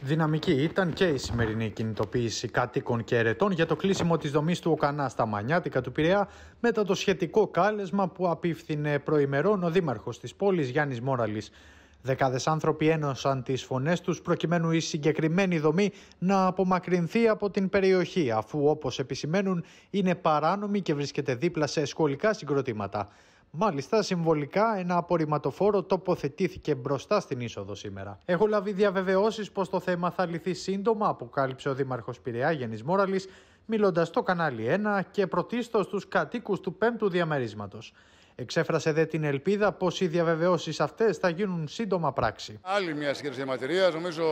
Δυναμική ήταν και η σημερινή κινητοποίηση κατοίκων και ερετών για το κλείσιμο της δομής του ΟΚΑΝΑ στα Μανιάτικα του Πειραιά μετά το σχετικό κάλεσμα που απίφθινε προημερών ο δήμαρχος της πόλης Γιάννης Μόραλης. Δεκάδες άνθρωποι ένωσαν τις φωνές τους προκειμένου η συγκεκριμένη δομή να απομακρυνθεί από την περιοχή, αφού όπως επισημαίνουν είναι παράνομη και βρίσκεται δίπλα σε σχολικά συγκροτήματα. Μάλιστα, συμβολικά ένα απορριμματοφόρο τοποθετήθηκε μπροστά στην είσοδο σήμερα. Έχω λάβει διαβεβαιώσεις πως το θέμα θα λυθεί σύντομα, αποκάλυψε ο Δήμαρχος Πειραιά Γιάννης Μόραλης, μιλώντας στο κανάλι 1 και πρωτίστως στους κατοίκους του 5ου διαμερίσματος. Εξέφρασε δε την ελπίδα πως οι διαβεβαιώσεις αυτές θα γίνουν σύντομα πράξη. Άλλη μια συγκέντρωση διαμαρτυρίας, νομίζω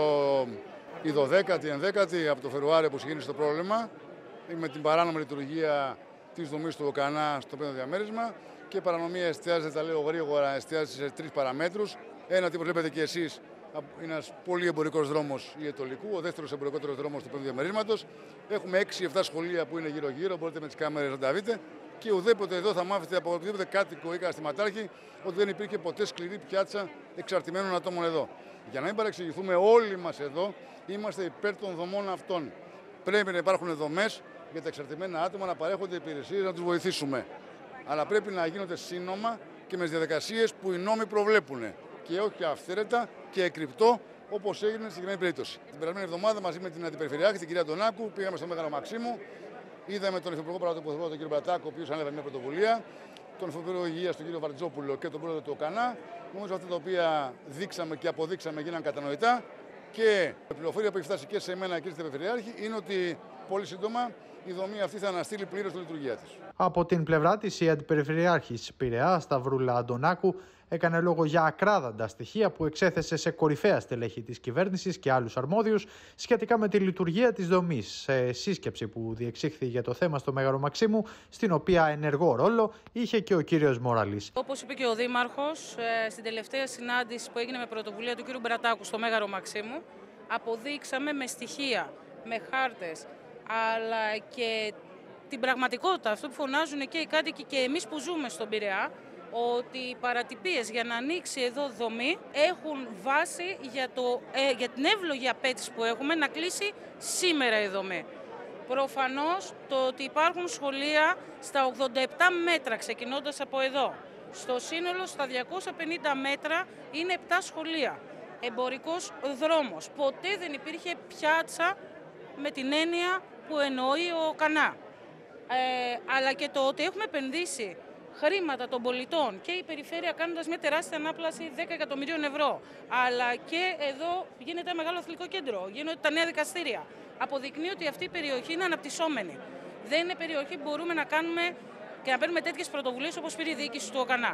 η 12η, 11η από το Φεβρουάριο που ξεκίνησε το πρόβλημα, με την παράνομη λειτουργία της δομής του ΟΚΑΝΑ στο 5ο διαμέρισμα. Και η παρανομία εστιάζεται, τα λέω γρήγορα, εστιάζεται σε 3 παραμέτρους. Ένα τι βλέπετε και εσείς, είναι ένας πολύ εμπορικός δρόμος η Ετωλικού, ο δεύτερος εμπορικότερος δρόμος του 5ου διαμερίσματος. Έχουμε 6-7 σχολεία που είναι γύρω-γύρω, μπορείτε με τις κάμερες να τα δείτε. Και ουδέποτε εδώ θα μάθετε από οποιοδήποτε κάτοικο ή καταστηματάρχη ότι δεν υπήρχε ποτέ σκληρή πιάτσα εξαρτημένων ατόμων εδώ. Για να μην παρεξηγηθούμε, όλοι μας εδώ είμαστε υπέρ των δομών αυτών. Πρέπει να υπάρχουν δομές για τα εξαρτημένα άτομα, να παρέχονται υπηρεσίες, να τους βοηθήσουμε. Αλλά πρέπει να γίνονται σύνομα και με τις διαδικασίες που οι νόμοι προβλέπουν. Και όχι αυθαίρετα και εκρυπτό όπως έγινε στη συγκεκριμένη περίπτωση. Την περασμένη εβδομάδα μαζί με την Αντιπεριφερειάρχη, την κυρία Αντωνάκου, πήγαμε στο Μέγαρο Μαξίμου. Είδαμε τον Υφυπουργό Παρατοποθετικό, τον κύριο Μπρατάκο, ο οποίος ανέλαβε μια πρωτοβουλία. Τον Υφυπουργό Υγείας, τον κύριο Βαρτζόπουλο και τον πρόεδρο του ΟΚΑΝΑ. Νομίζω αυτά τα οποία δείξαμε και αποδείξαμε γίναν κατανοητά. Και η πληροφορία που έχει φτάσει και σε εμένα και στην Περιφερειάρχη είναι ότι πολύ σύντομα η δομή αυτή θα αναστείλει πλήρως τη λειτουργία της. Από την πλευρά της, η Αντιπεριφερειάρχης Πειραιά, Σταυρούλα Αντωνάκου, έκανε λόγο για ακράδαντα στοιχεία που εξέθεσε σε κορυφαία στελέχη της κυβέρνησης και άλλους αρμόδιους σχετικά με τη λειτουργία της δομής, σε σύσκεψη που διεξήχθη για το θέμα στο Μέγαρο Μαξίμου, στην οποία ενεργό ρόλο είχε και ο κύριος Μόραλης. Όπως είπε και ο Δήμαρχος, στην τελευταία συνάντηση που έγινε με πρωτοβουλία του κύριου Μπρατάκου στο Μέγαρο Μαξίμου, αποδείξαμε με στοιχεία, με χάρτες, αλλά και την πραγματικότητα, αυτό που φωνάζουν και οι κάτοικοι και εμείς που ζούμε στον Πειραιά, ότι οι παρατυπίες για να ανοίξει εδώ δομή έχουν βάση για την εύλογη απέτηση που έχουμε να κλείσει σήμερα η δομή. Προφανώς το ότι υπάρχουν σχολεία στα 87 μέτρα ξεκινώντας από εδώ. Στο σύνολο στα 250 μέτρα είναι 7 σχολεία. Εμπορικός δρόμος. Ποτέ δεν υπήρχε πιάτσα με την έννοια που εννοεί ο ΟΚΑΝΑ. Αλλά και το ότι έχουμε επενδύσει χρήματα των πολιτών και η περιφέρεια κάνοντας μια τεράστια ανάπλαση 10 εκατομμυρίων ευρώ. Αλλά και εδώ γίνεται ένα μεγάλο αθλητικό κέντρο, γίνονται τα νέα δικαστήρια. Αποδεικνύει ότι αυτή η περιοχή είναι αναπτυσσόμενη. Δεν είναι περιοχή που μπορούμε να κάνουμε και να παίρνουμε τέτοιες πρωτοβουλίες όπως πήρε η διοίκηση του ΟΚΑΝΑ.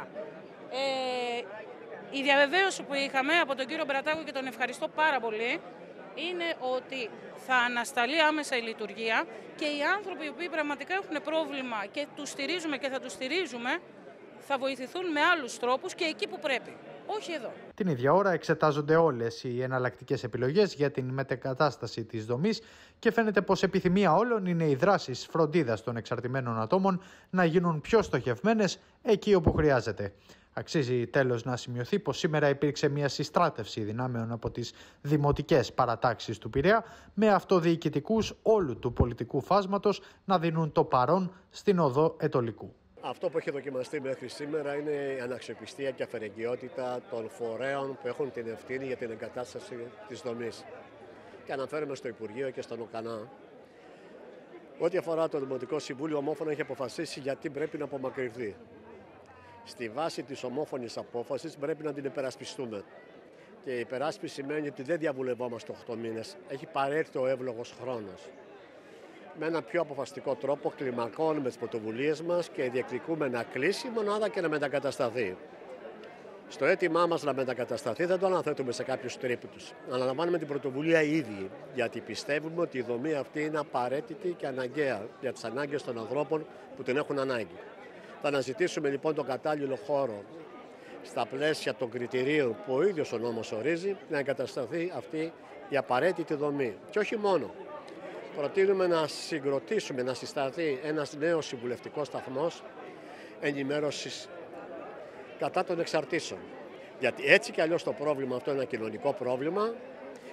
Η διαβεβαίωση που είχαμε από τον κύριο Μπρατάκο και τον ευχαριστώ πάρα πολύ, είναι ότι θα ανασταλεί άμεσα η λειτουργία και οι άνθρωποι οι οποίοι πραγματικά έχουν πρόβλημα και τους στηρίζουμε και θα τους στηρίζουμε, θα βοηθηθούν με άλλους τρόπους και εκεί που πρέπει, όχι εδώ. Την ίδια ώρα εξετάζονται όλες οι εναλλακτικές επιλογές για την μετεγκατάσταση της δομής και φαίνεται πως επιθυμία όλων είναι οι δράσεις φροντίδας των εξαρτημένων ατόμων να γίνουν πιο στοχευμένες εκεί όπου χρειάζεται. Αξίζει τέλος να σημειωθεί πως σήμερα υπήρξε μια συστράτευση δυνάμεων από τις δημοτικές παρατάξεις του Πειραιά με αυτοδιοικητικούς όλου του πολιτικού φάσματος να δίνουν το παρόν στην οδό Ετωλικού. Αυτό που έχει δοκιμαστεί μέχρι σήμερα είναι η αναξιοπιστία και αφαιρεγγιότητα των φορέων που έχουν την ευθύνη για την εγκατάσταση της δομής. Και αναφέρομαι στο Υπουργείο και στον ΟΚΑΝΑ. Ό,τι αφορά το Δημοτικό Συμβούλιο, ομόφωνα έχει αποφασίσει γιατί πρέπει να απομακρυνθεί. Στη βάση της ομόφωνης απόφασης πρέπει να την υπερασπιστούμε. Και η υπεράσπιση σημαίνει ότι δεν διαβουλευόμαστε 8 μήνες. Έχει παρέλθει ο εύλογος χρόνος. Με έναν πιο αποφασιστικό τρόπο κλιμακώνουμε τις πρωτοβουλίες μας και διεκδικούμε να κλείσει η μονάδα και να μετακατασταθεί. Στο αίτημά μας να μετακατασταθεί δεν το αναθέτουμε σε κάποιους τρίπτους. Αναλαμβάνουμε την πρωτοβουλία ήδη, γιατί πιστεύουμε ότι η δομή αυτή είναι απαραίτητη και αναγκαία για τις ανάγκες των ανθρώπων που την έχουν ανάγκη. Θα αναζητήσουμε λοιπόν τον κατάλληλο χώρο στα πλαίσια των κριτηρίων που ο ίδιος ο νόμος ορίζει να εγκατασταθεί αυτή η απαραίτητη δομή. Και όχι μόνο. Προτείνουμε να συγκροτήσουμε, να συσταθεί ένας νέος συμβουλευτικός σταθμός ενημέρωσης κατά των εξαρτήσεων. Γιατί έτσι κι αλλιώς το πρόβλημα αυτό είναι ένα κοινωνικό πρόβλημα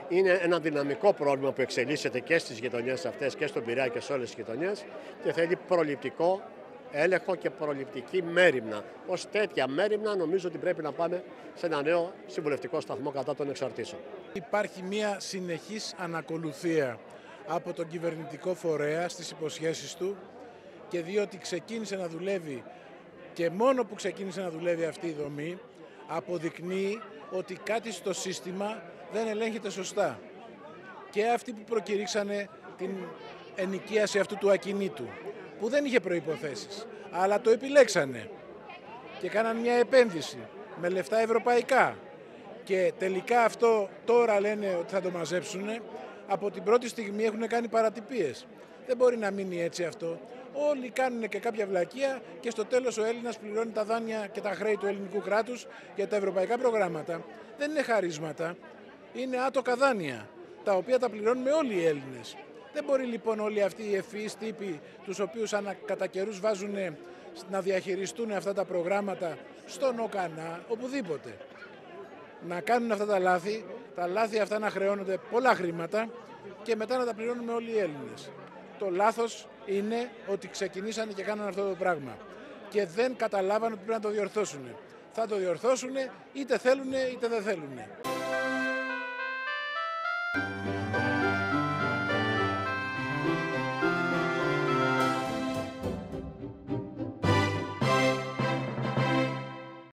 Είναι ένα δυναμικό πρόβλημα που εξελίσσεται και στις γειτονιές αυτές και στον Πειραιά και σε όλες τις γειτονιές και θέλει προληπτικό έλεγχο και προληπτική μέριμνα. Ως τέτοια μέριμνα νομίζω ότι πρέπει να πάμε σε ένα νέο συμβουλευτικό σταθμό κατά των εξαρτήσεων. Υπάρχει μια συνεχής ανακολουθία από τον κυβερνητικό φορέα στις υποσχέσεις του και διότι ξεκίνησε να δουλεύει και μόνο που ξεκίνησε να δουλεύει αυτή η δομή αποδεικνύει ότι κάτι στο σύστημα δεν ελέγχεται σωστά. Και αυτοί που προκηρύξανε την ενοικίαση αυτού του ακινήτου που δεν είχε προϋποθέσεις, αλλά το επιλέξανε και κάναν μια επένδυση με λεφτά ευρωπαϊκά και τελικά αυτό τώρα λένε ότι θα το μαζέψουν, από την πρώτη στιγμή έχουν κάνει παρατυπίες. Δεν μπορεί να μείνει έτσι αυτό. Όλοι κάνουν και κάποια βλακεία και στο τέλος ο Έλληνας πληρώνει τα δάνεια και τα χρέη του ελληνικού κράτους για τα ευρωπαϊκά προγράμματα. Δεν είναι χαρίσματα, είναι άτοκα δάνεια, τα οποία τα πληρώνουμε όλοι οι Έλληνες. Δεν μπορεί λοιπόν όλοι αυτοί οι ευφυείς τύποι, τους οποίους κατά καιρούς βάζουν να διαχειριστούν αυτά τα προγράμματα στον ΟΚΑΝΑ, οπουδήποτε, να κάνουν αυτά τα λάθη αυτά να χρεώνονται πολλά χρήματα και μετά να τα πληρώνουμε όλοι οι Έλληνες. Το λάθος είναι ότι ξεκινήσανε και κάνανε αυτό το πράγμα και δεν καταλάβανε ότι πρέπει να το διορθώσουν. Θα το διορθώσουν είτε θέλουν είτε δεν θέλουν.